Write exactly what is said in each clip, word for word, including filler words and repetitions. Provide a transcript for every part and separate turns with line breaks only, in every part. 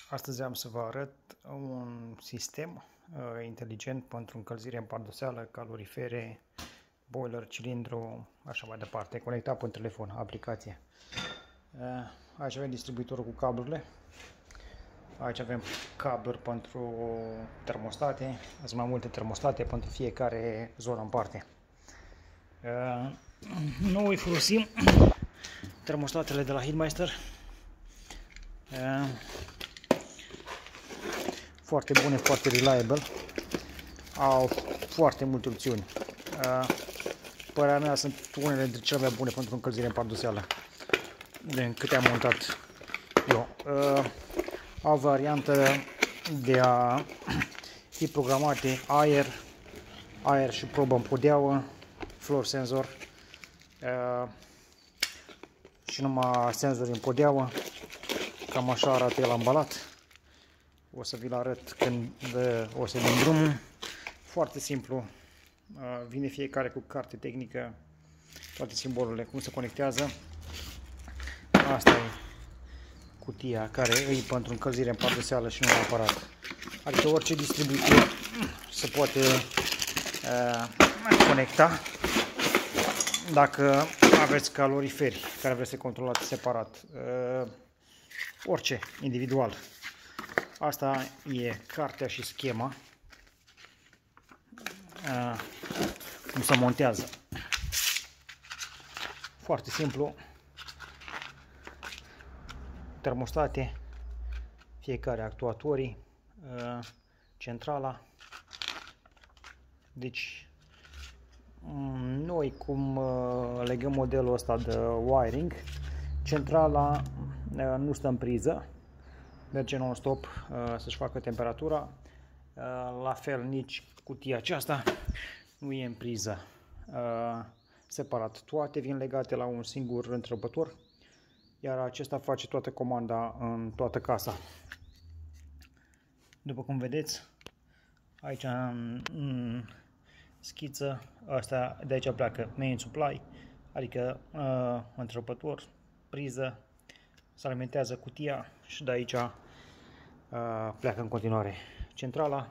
Astăzi am să vă arăt un sistem uh, inteligent pentru încălzire în pardoseală, calorifere, boiler, cilindru, așa mai departe, conectat pe telefon, aplicație. Uh, aici avem distribuitorul cu cablurile. Aici avem cabluri pentru termostate, sunt mai multe termostate pentru fiecare zonă în parte. Uh, noi folosim termostatele de la Heatmeister. Uh, foarte bune, foarte reliable, au foarte multe opțiuni. Părerea mea sunt unele dintre cele mai bune pentru încălzire în pardoseală, din câte am montat eu. Au variantă de a fi programate aer, aer și probă în podeaua, floor sensor și numai senzori în podeaua. Cam așa arată el ambalat. O să vi-l arăt când o să dăm drumul. Foarte simplu. Vine fiecare cu carte tehnică, toate simbolurile, cum se conectează. Asta e cutia care e pentru încălzire în pardoseală și nu neapărat. Adică orice distribuitor se poate uh, conecta dacă aveți caloriferi care vreți să controlați separat. Uh, orice, individual. Asta e cartea și schema, uh, cum se montează. Foarte simplu. Termostate, fiecare actuatorii, uh, centrala. Deci, noi cum uh, legăm modelul ăsta de wiring, centrala uh, nu stă în priză. Merge non-stop uh, să-și facă temperatura. Uh, la fel nici cutia aceasta nu e în priză. Uh, separat. Toate vin legate la un singur întrerupător, iar acesta face toată comanda în toată casa. După cum vedeți, aici în, în schiță, asta de aici pleacă main supply, adică uh, întrerupător, priză, se alimentează cutia și de aici uh, pleacă în continuare. Centrala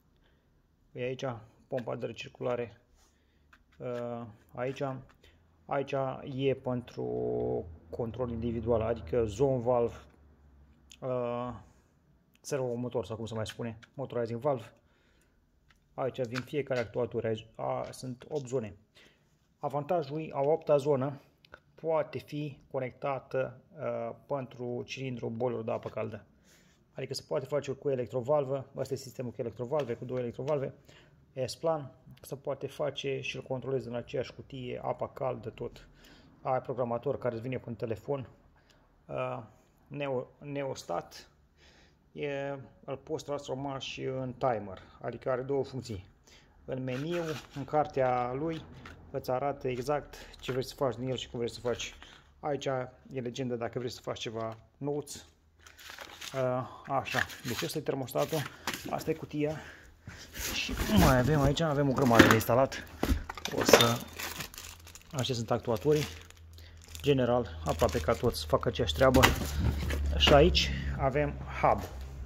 e aici, pompa de recirculare uh, aici. Aici e pentru control individual, adică zone valve, uh, servomotor sau cum se mai spune, motorizing valve. Aici vin fiecare actuator, aici a, sunt opt zone. Avantajul, a opta zonă poate fi conectată uh, pentru cilindru boiler de apă caldă. Adică se poate face cu electrovalvă, ăsta e sistemul cu electrovalve, cu două electrovalve, S-plan, se poate face și îl controlezi în aceeași cutie, apa caldă, tot. Ai programator care îți vine pe telefon, uh, Neo, Neostat, e, îl poți transforma și în timer, adică are două funcții. În meniu, în cartea lui, îți arată exact ce vrei să faci din el și cum vrei să faci. Aici e legenda dacă vrei să faci ceva notes. Uh, așa, deci ăsta e termostatul, asta e cutia și mai avem aici, avem o grămadă de instalat. O să... Aceștia sunt actuatorii. General, aproape ca toți fac aceeași treabă. Și aici avem hub.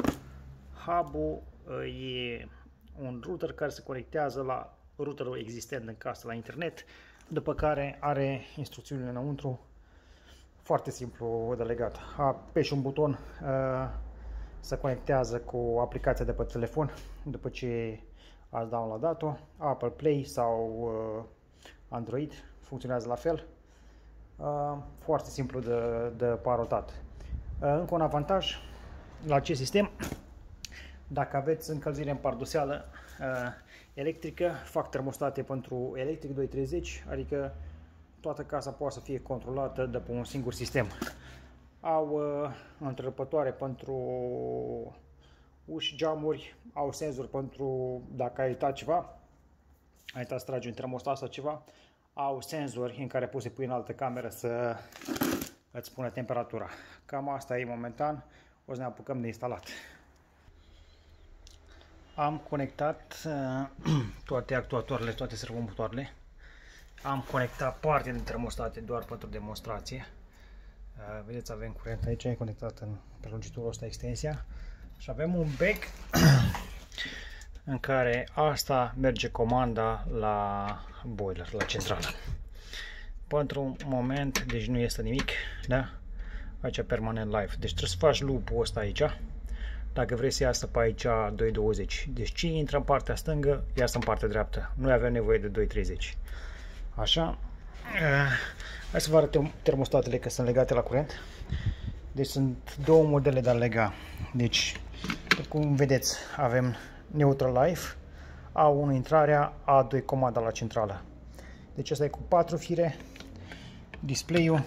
Hub-ul e un router care se conectează la routerul existent în casă la internet, după care are instrucțiunile înăuntru. Foarte simplu de legat. Apeși un buton, uh, se conectează cu aplicația de pe telefon după ce ați downloadat-o. Apple Play sau uh, Android funcționează la fel. Uh, foarte simplu de, de parotat. Uh, încă un avantaj la acest sistem: dacă aveți încălzire în pardoseală uh, electrică, fac termostate pentru electric doi treizeci, adică toată casa poate să fie controlată de pe un singur sistem. Au uh, întrerupătoare pentru uși, geamuri, au senzori pentru dacă ai uitat ceva, ai uitat să tragi un termostat sau ceva, au senzori în care poți să pui în altă cameră să îți spună temperatura. Cam asta e momentan, o să ne apucăm de instalat. Am conectat uh, toate actuatoarele, toate servomotoarele. Am conectat parte din termostate doar pentru demonstrație. Uh, vedeți, avem curent aici, e conectat în prelungitorul ăsta extensia. Și avem un bec în care asta merge comanda la boiler, la centrală. Pentru moment, deci nu este nimic, da? Aici permanent live. Deci trebuie să faci loop-ul ăsta aici. Dacă vrei să iasă pe aici doi douăzeci. Deci ce intră în partea stângă, iasă în partea dreaptă. Nu avem nevoie de doi treizeci. Așa. Hai să vă arăt termostatele că sunt legate la curent. Deci sunt două modele de a lega. Deci, cum vedeți, avem Neutral Life, A unu intrarea, A doi comanda la centrală. Deci asta e cu patru fire, display-ul,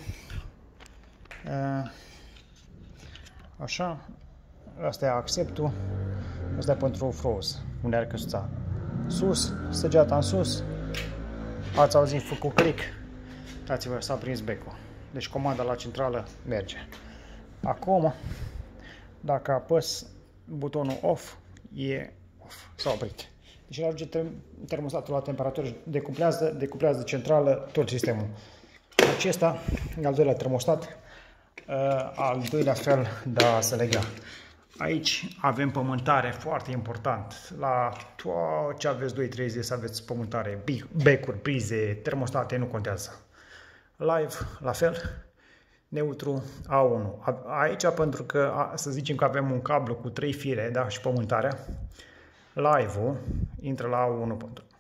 așa, asta e acceptul, asta e pentru froze, unde are căsuța. Sus, săgeata în sus, ați auzit făcut click, uitați-vă, s-a prins becul. Deci comanda la centrală merge. Acum, dacă apăs butonul off, e off, s-a oprit. Deci el ajunge termostatul la temperatură și decuplează, decuplează centrală tot sistemul. Acesta e al doilea termostat, al doilea fel de a se lega. Aici avem pământare, foarte important. La tot ce aveți doi treizeci să aveți pământare, becuri, prize, termostate, nu contează. Live, la fel. Neutru, A unu. Aici, pentru că să zicem că avem un cablu cu trei fire, da, și pământarea, live-ul intră la A unu.